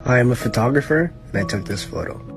I am a photographer and I took this photo.